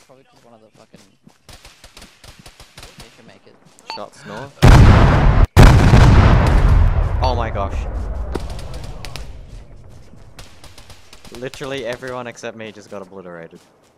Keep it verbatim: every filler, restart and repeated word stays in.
probably because one of the fucking nature makers. Shots north. Oh my gosh. Literally everyone except me just got obliterated.